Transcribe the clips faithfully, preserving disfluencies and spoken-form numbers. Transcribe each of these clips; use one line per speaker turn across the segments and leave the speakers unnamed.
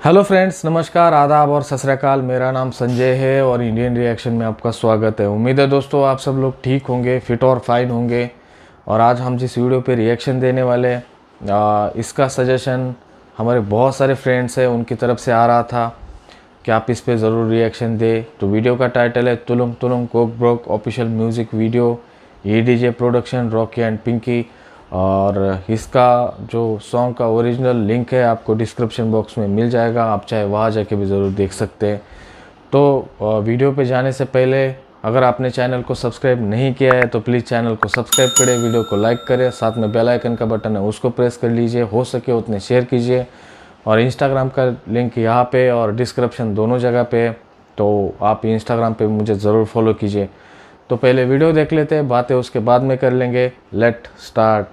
Hello friends, नमस्कार, आदाब और सत श्री अकाल। मेरा नाम संजय है और इंडियन रिएक्शन में आपका स्वागत है। उम्मीद है दोस्तों आप सब लोग ठीक होंगे, फिट और फाइन होंगे। और आज हम जिस वीडियो पे रिएक्शन देने वाले आ, इसका सजेशन हमारे बहुत सारे फ्रेंड्स हैं उनकी तरफ से आ रहा था कि आप इस पे ज़रूर रिएक्शन दे। तो वीडियो का टाइटल है तुलुम तुलुम कोक ब्रोक official music video, E D J production, Rocky and Pinky. और इसका जो सॉन्ग का ओरिजिनल लिंक है आपको डिस्क्रिप्शन बॉक्स में मिल जाएगा, आप चाहे वहाँ जाके भी ज़रूर देख सकते हैं। तो वीडियो पे जाने से पहले अगर आपने चैनल को सब्सक्राइब नहीं किया है तो प्लीज़ चैनल को सब्सक्राइब करें, वीडियो को लाइक करें, साथ में बेल आइकन का बटन है उसको प्रेस कर लीजिए, हो सके उतने शेयर कीजिए। और इंस्टाग्राम का लिंक यहाँ पे और डिस्क्रिप्शन दोनों जगह पे, तो आप इंस्टाग्राम पे मुझे ज़रूर फॉलो कीजिए। तो पहले वीडियो देख लेते हैं, बातें उसके बाद में कर लेंगे। Let start.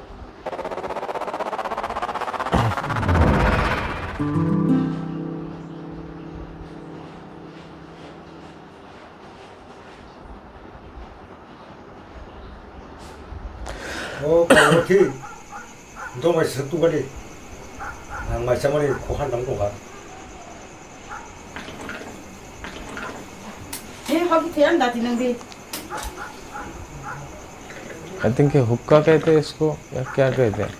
어, 그렇게 너 맛있어 또 가리. 나 맛있어만이 고한 당도 가.
ये हॉकी थे हम दादी नंदी
आई थिंक ये हुक्का कहते हैं इसको या क्या कहते हैं।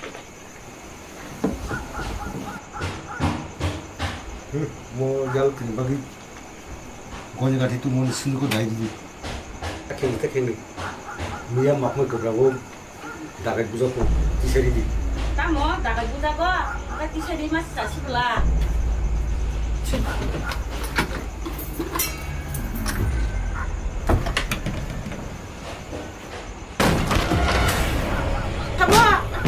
뭐 야우 그 바기 고니 같이 또 뭐는 쓰는 거 나이지. 딱히 딱히 미야 막뭐 그러고 나가 부족고 디셔리디.
तामो दागा बुझाको कति शरीरमा सासिबला 타보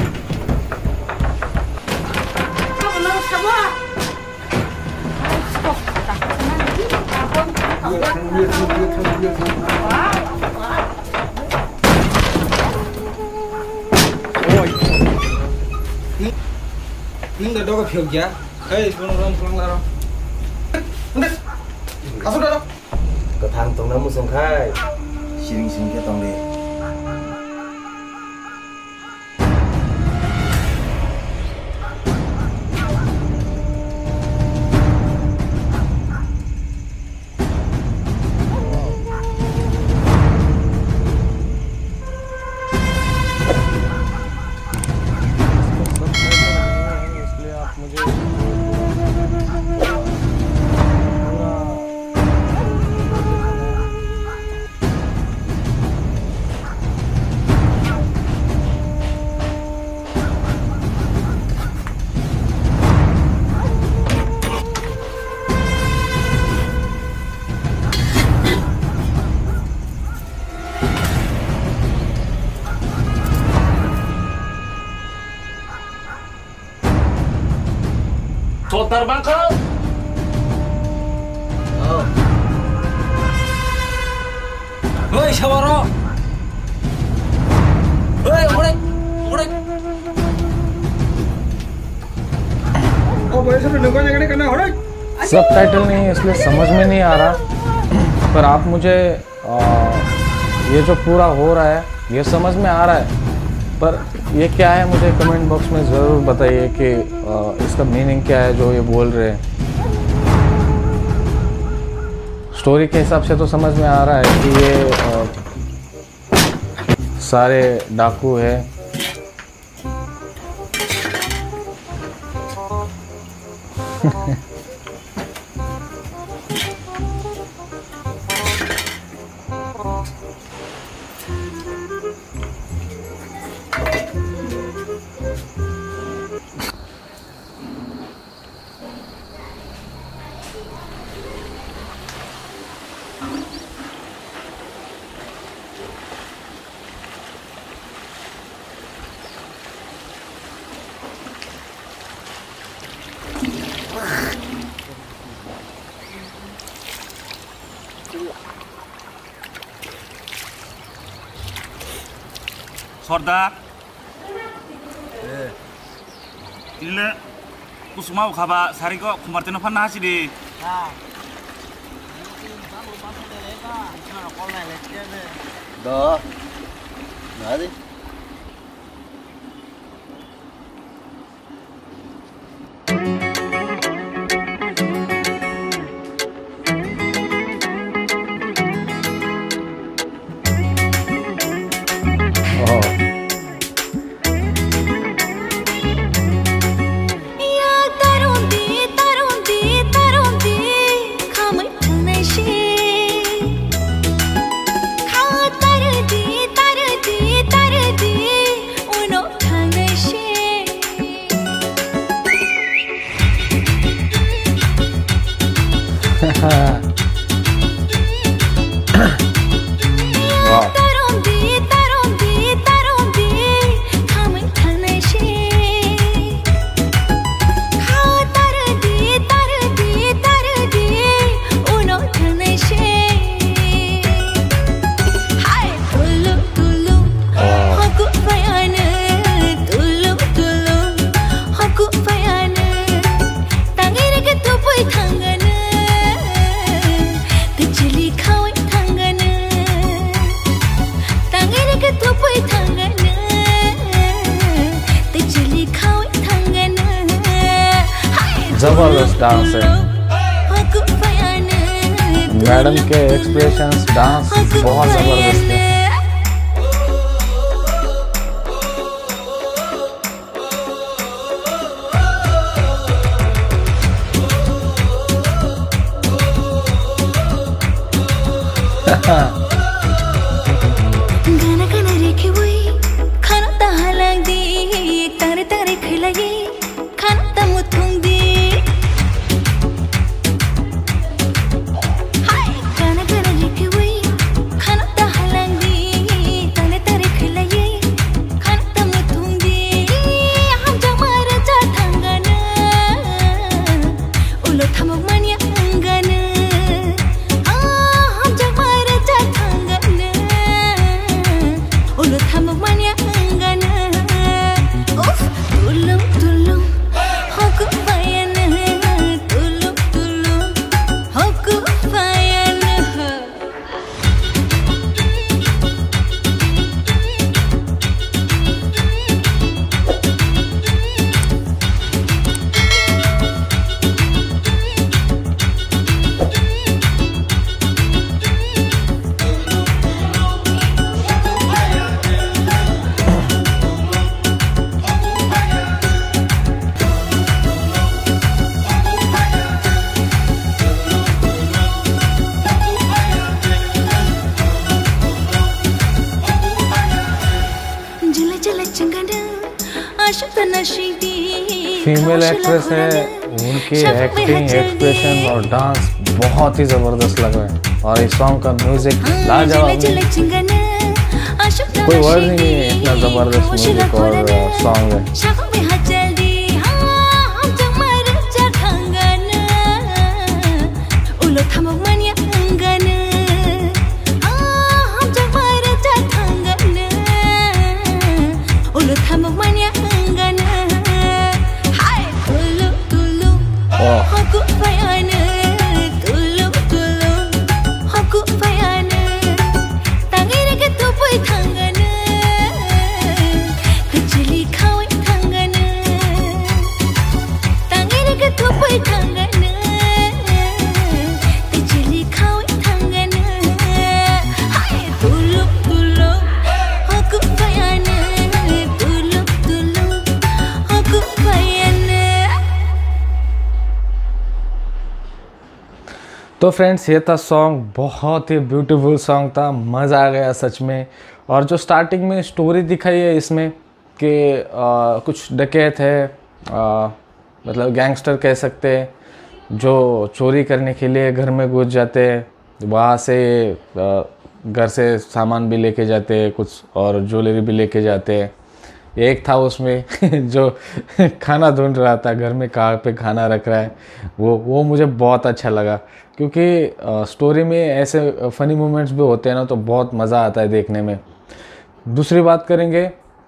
타보 너 타보
Ini dah kau ya? Hei, pulang pulang pulang lah. Udah, kasut dah.
그 당 동나무 송칼 시링시링 게 동네.
So terbang kau. Oh. Hei, Shawaro. Hei, udah, udah.
어 뭐야 저 누가 내가 करना हो रहा
सब टाइटल नहीं है इसलिए समझ में नहीं आ रहा, पर आप मुझे आ, ये जो पूरा हो रहा है ये समझ में आ रहा है, पर ये क्या है मुझे कमेंट बॉक्स में ज़रूर बताइए कि आ, इसका मीनिंग क्या है जो ये बोल रहे हैं। स्टोरी के हिसाब से तो समझ में आ रहा है कि ये आ, सारे डाकू है।
Sorda. Eh. Ini kusuma ukaba sariko kumartino panah sih di.
너 나디
ज़बरदस्त डांस है। मैडम के एक्सप्रेशंस, डांस बहुत ज़बरदस्त है।
गाना गाना रेखे वही खाना ताहालांग दी तारे तारे खिलाये खाना तमुतुंग दी हाय गाना गाना रेखे वही खाना ताहालांग दी तारे तारे खिलाये खाना तमुतुंग दी हम जमारा जाथांगाना उलो थमक मानिया अंगाना
फीमेल एक्ट्रेस है, उनकी एक्टिंग, एक्सप्रेशन और डांस बहुत ही ज़बरदस्त लग रहा है। और इस सॉन्ग का म्यूजिक लाजवाब है, कोई वर्ड नहीं है, इतना ज़बरदस्त म्यूजिक और सॉन्ग है। तो फ्रेंड्स, ये था सॉन्ग, बहुत ही ब्यूटीफुल सॉन्ग था, मज़ा आ गया सच में। और जो स्टार्टिंग में स्टोरी दिखाई है इसमें कि कुछ डकैत है, आ, मतलब गैंगस्टर कह सकते हैं, जो चोरी करने के लिए घर में घुस जाते हैं, वहाँ से आ, घर से सामान भी लेके जाते हैं कुछ, और ज्वेलरी भी लेके जाते हैं। एक था उसमें जो खाना ढूंढ रहा था, घर में कहाँ पे खाना रख रहा है, वो वो मुझे बहुत अच्छा लगा, क्योंकि स्टोरी में ऐसे फ़नी मोमेंट्स भी होते हैं ना, तो बहुत मज़ा आता है देखने में। दूसरी बात करेंगे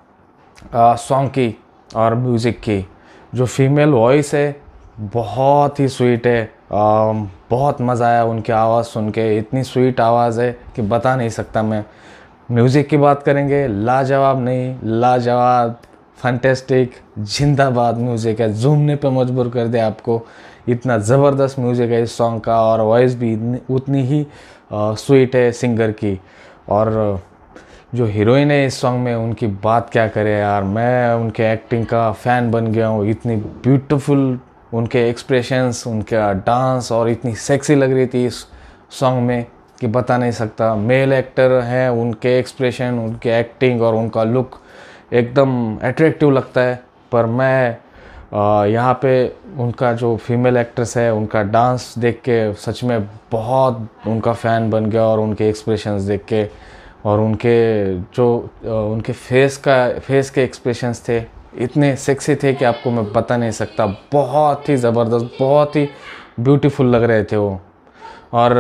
सॉन्ग की और म्यूज़िक की। जो फीमेल वॉइस है बहुत ही स्वीट है, आ, बहुत मज़ा आया उनकी आवाज़ सुन के, इतनी स्वीट आवाज़ है कि बता नहीं सकता मैं। म्यूज़िक की बात करेंगे, लाजवाब नहीं लाजवाब, फैंटास्टिक, जिंदाबाद म्यूज़िक है, झूमने पे मजबूर कर दे आपको, इतना ज़बरदस्त म्यूज़िक है इस सॉन्ग का। और वॉइस भी उतनी ही स्वीट है सिंगर की। और जो हीरोइन है इस सॉन्ग में, उनकी बात क्या करे यार, मैं उनके एक्टिंग का फ़ैन बन गया हूँ। इतनी ब्यूटीफुल उनके एक्सप्रेशंस, उनका डांस, और इतनी सेक्सी लग रही थी इस सॉन्ग में कि बता नहीं सकता। मेल एक्टर हैं, उनके एक्सप्रेशन, उनके एक्टिंग और उनका लुक एकदम अट्रैक्टिव लगता है। पर मैं यहाँ पे उनका जो फीमेल एक्ट्रेस है, उनका डांस देख के सच में बहुत उनका फ़ैन बन गया, और उनके एक्सप्रेशंस देख के, और उनके जो उनके फेस का फेस के एक्सप्रेशंस थे, इतने सेक्सी थे कि आपको मैं बता नहीं सकता। बहुत ही ज़बरदस्त, बहुत ही ब्यूटीफुल लग रहे थे वो। और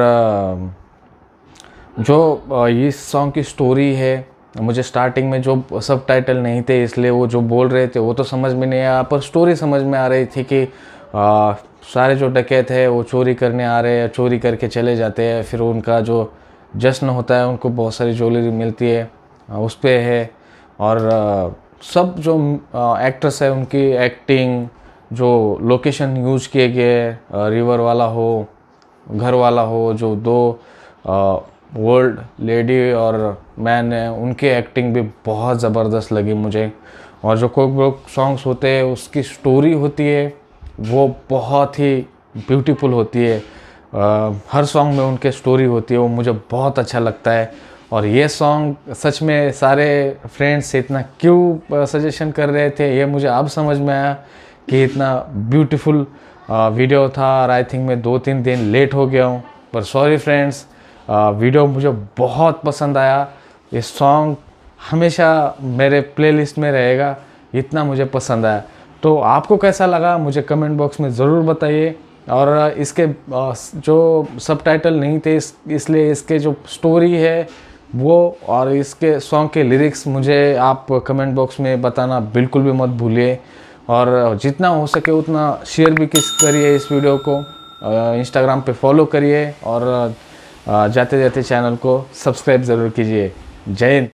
जो इस सॉन्ग की स्टोरी है, मुझे स्टार्टिंग में जो सब टाइटल नहीं थे, इसलिए वो जो बोल रहे थे वो तो समझ में नहीं आया, पर स्टोरी समझ में आ रही थी कि आ, सारे जो डकैत है वो चोरी करने आ रहे हैं, चोरी करके चले जाते हैं, फिर उनका जो जश्न होता है, उनको बहुत सारी ज्वेलरी मिलती है, उस पर है। और आ, सब जो एक्ट्रेस है, उनकी एक्टिंग, जो लोकेशन यूज किए गए, रिवर वाला हो, घर वाला हो, जो दो वर्ल्ड लेडी और मैन है, उनकी एक्टिंग भी बहुत ज़बरदस्त लगी मुझे। और जो कोक ब्रोक सॉन्ग्स होते हैं उसकी स्टोरी होती है वो बहुत ही ब्यूटीफुल होती है। आ, हर सॉन्ग में उनके स्टोरी होती है, वो मुझे बहुत अच्छा लगता है। और ये सॉन्ग सच में सारे फ्रेंड्स इतना क्यों सजेशन कर रहे थे ये मुझे अब समझ में आया कि इतना ब्यूटीफुल वीडियो था। और आई थिंक मैं दो तीन दिन लेट हो गया हूँ, पर सॉरी फ्रेंड्स, वीडियो मुझे बहुत पसंद आया। ये सॉन्ग हमेशा मेरे प्लेलिस्ट में रहेगा, इतना मुझे पसंद आया। तो आपको कैसा लगा मुझे कमेंट बॉक्स में ज़रूर बताइए। और इसके जो सबटाइटल नहीं थे इस इसलिए इसके जो स्टोरी है वो और इसके सॉन्ग के लिरिक्स मुझे आप कमेंट बॉक्स में बताना बिल्कुल भी मत भूलिए। और जितना हो सके उतना शेयर भी किस करिए इस वीडियो को, इंस्टाग्राम पे फॉलो करिए और जाते जाते चैनल को सब्सक्राइब ज़रूर कीजिए। जय हिंद।